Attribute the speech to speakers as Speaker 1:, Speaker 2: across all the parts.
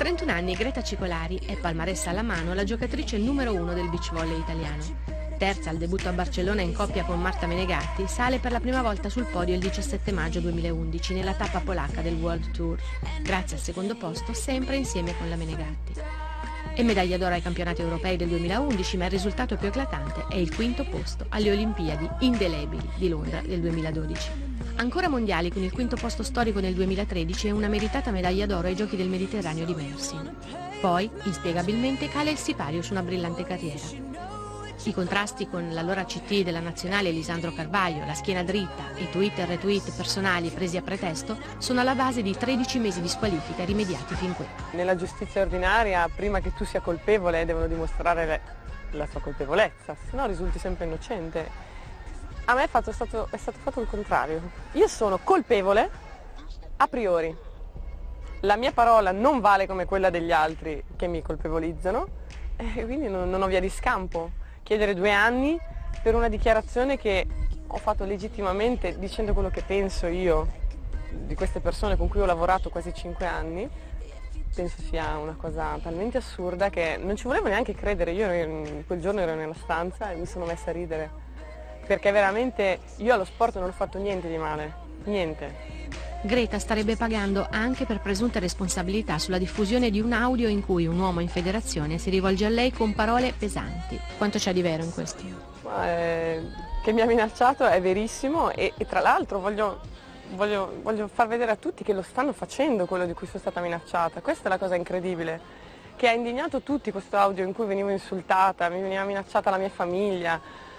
Speaker 1: 31 anni Greta Cicolari è, palmarès alla mano, la giocatrice numero 1 del beach volley italiano. Terza al debutto a Barcellona in coppia con Marta Menegatti, sale per la prima volta sul podio il 17 maggio 2011 nella tappa polacca del World Tour, grazie al secondo posto sempre insieme con la Menegatti. È medaglia d'oro ai campionati europei del 2011, ma il risultato più eclatante è il quinto posto alle Olimpiadi indelebili di Londra del 2012. Ancora mondiali con il quinto posto storico nel 2013 e una meritata medaglia d'oro ai Giochi del Mediterraneo di Mersin. Poi, inspiegabilmente, cala il sipario su una brillante carriera. I contrasti con l'allora CT della nazionale Elisandro Carvaglio, la schiena dritta e tweet e retweet personali presi a pretesto sono alla base di 13 mesi di squalifica rimediati fin qui.
Speaker 2: Nella giustizia ordinaria, prima che tu sia colpevole, devono dimostrare la sua colpevolezza, se no risulti sempre innocente. A me è stato fatto il contrario. Io sono colpevole a priori. La mia parola non vale come quella degli altri che mi colpevolizzano e quindi non ho via di scampo. Chiedere 2 anni per una dichiarazione che ho fatto legittimamente dicendo quello che penso io di queste persone con cui ho lavorato quasi 5 anni, penso sia una cosa talmente assurda che non ci volevo neanche credere. Quel giorno ero nella stanza e mi sono messa a ridere, perché veramente io allo sport non ho fatto niente di male, niente.
Speaker 1: Greta starebbe pagando anche per presunte responsabilità sulla diffusione di un audio in cui un uomo in federazione si rivolge a lei con parole pesanti. Quanto c'è di vero in questo?
Speaker 2: Che mi ha minacciato è verissimo e tra l'altro voglio far vedere a tutti che lo stanno facendo quello di cui sono stata minacciata. Questa è la cosa incredibile, che ha indignato tutti questo audio in cui venivo insultata, mi veniva minacciata la mia famiglia.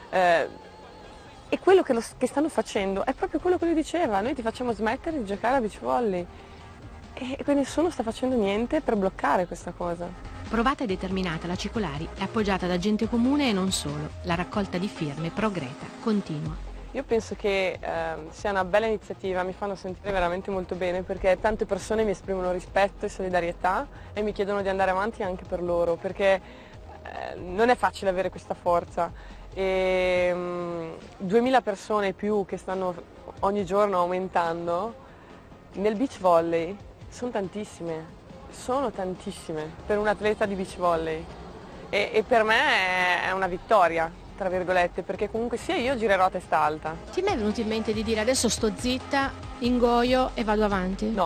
Speaker 2: E quello che stanno facendo è proprio quello che lui diceva: noi ti facciamo smettere di giocare a beach volley. E nessuno sta facendo niente per bloccare questa cosa.
Speaker 1: Provata e determinata, la Cicolari è appoggiata da gente comune e non solo. La raccolta di firme pro Greta continua.
Speaker 2: Io penso che sia una bella iniziativa, mi fanno sentire veramente molto bene, perché tante persone mi esprimono rispetto e solidarietà e mi chiedono di andare avanti anche per loro, perché non è facile avere questa forza. E 2000 persone più che stanno ogni giorno aumentando nel beach volley sono tantissime per un atleta di beach volley e per me è una vittoria, tra virgolette, perché comunque sia io girerò a testa alta.
Speaker 1: Ti è mai venuto in mente di dire adesso sto zitta, ingoio e vado avanti?
Speaker 2: No,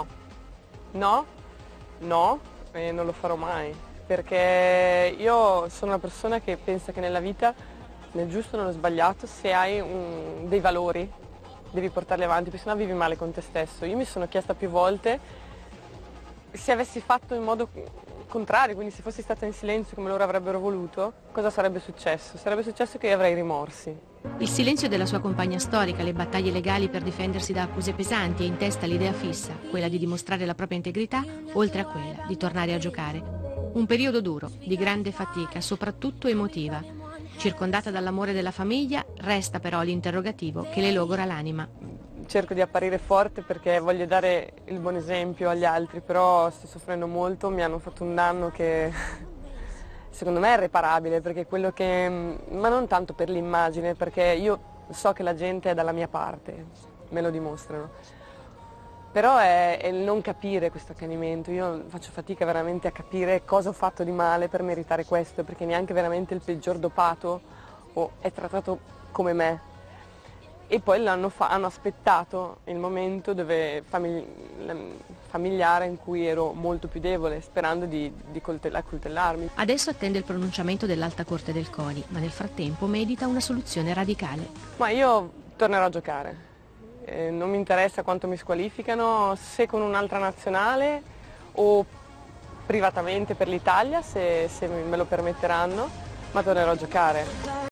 Speaker 2: e non lo farò mai, perché io sono una persona che pensa che nella vita, nel giusto e nello sbagliato, se hai dei valori devi portarli avanti, perché sennò vivi male con te stesso. Io mi sono chiesta più volte se avessi fatto in modo contrario, quindi se fossi stata in silenzio come loro avrebbero voluto, cosa sarebbe successo? Sarebbe successo che io avrei rimorsi.
Speaker 1: Il silenzio della sua compagna storica, le battaglie legali per difendersi da accuse pesanti e in testa l'idea fissa, quella di dimostrare la propria integrità, oltre a quella di tornare a giocare. Un periodo duro, di grande fatica, soprattutto emotiva. Circondata dall'amore della famiglia, resta però l'interrogativo che le logora l'anima.
Speaker 2: Cerco di apparire forte perché voglio dare il buon esempio agli altri, però sto soffrendo molto, mi hanno fatto un danno che secondo me è irreparabile, perché quello che, ma non tanto per l'immagine, perché io so che la gente è dalla mia parte, me lo dimostrano. Però è il non capire questo accanimento. Io faccio fatica veramente a capire cosa ho fatto di male per meritare questo, perché neanche veramente il peggior dopato è trattato come me. E poi hanno aspettato il momento familiare in cui ero molto più debole, sperando di coltellarmi.
Speaker 1: Adesso attende il pronunciamento dell'Alta Corte del CONI, ma nel frattempo medita una soluzione radicale.
Speaker 2: Ma io tornerò a giocare. Non mi interessa quanto mi squalificano, se con un'altra nazionale o privatamente per l'Italia, se me lo permetteranno, ma tornerò a giocare.